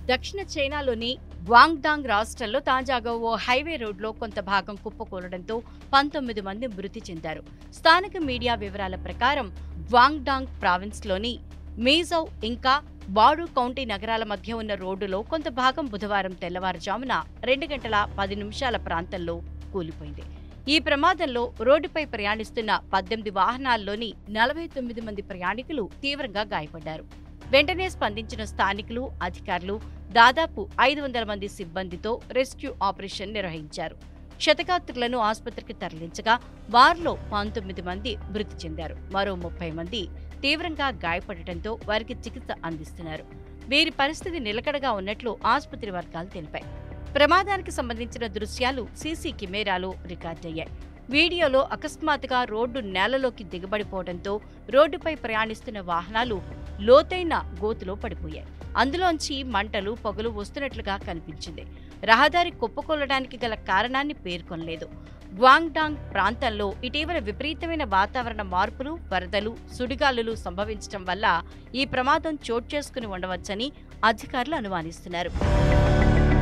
దక్షిణ చైనాలోని గ్వాంగ్డాంగ్ రాష్ట్రంలో తాజాగా ఓ హైవే రోడ్లో కొంత భాగం కుప్పకూలడంతో 19 మంది మృతి చెందారు. స్థానిక మీడియా వివరాల ప్రకారం గ్వాంగ్డాంగ్ ప్రావిన్స్లోని మీజౌ ఇంకా బాడు కౌంటీ నగరాల మధ్య ఉన్న రోడ్డులో కొంత భాగం బుధవారం తెల్లవారుజామున 2 గంటల 10 నిమిషాల ప్రాంతంలో కూలిపోయింది. ఈ ప్రమాదంలో రోడ్డుపై ప్రయాణిస్తున్న 18 వాహనాల్లోని 49 మంది ప్రయాణికులు తీవ్రంగా గాయపడ్డారు. వెంటనే స్పందించిన స్థానికులు, అధికారులు దాదాపు 500 మంది సిబ్బందితో రెస్క్యూ ఆపరేషన్ నిర్వహించారు. క్షతగాత్రులను ఆసుపత్రికి తరలించగా వారిలో 19 మంది మృతి చెందారు. మరో 30 మంది తీవ్రంగా గాయపడటంతో వారికి చికిత్స అందిస్తున్నారు. వీరి పరిస్థితి నిలకడగా ఉన్నట్లు ఆసుపత్రి వర్గాలు తెలిపాయి. ప్రమాదానికి సంబంధించిన దృశ్యాలు సీసీ కెమెరాలో రికార్డయ్యాయి. వీడియోలో అకస్మాత్తుగా రోడ్డు నేలలోకి దిగబడిపోవడంతో రోడ్డుపై ప్రయాణిస్తున్న వాహనాలు లోతైన గోతులో పడిపోయాయి. అందులోంచి మంటలు, పొగలు వస్తున్నట్లుగా కనిపించింది. రహదారి కుప్పకూలడానికి గల కారణాన్ని పేర్కొనలేదు. గ్వాంగ్డాంగ్ ప్రాంతంలో ఇటీవల విపరీతమైన వాతావరణ మార్పులు, వరదలు, సుడిగాలులు సంభవించడం వల్ల ఈ ప్రమాదం చోటు చేసుకుని ఉండవచ్చని అధికారులు అనుమానిస్తున్నారు.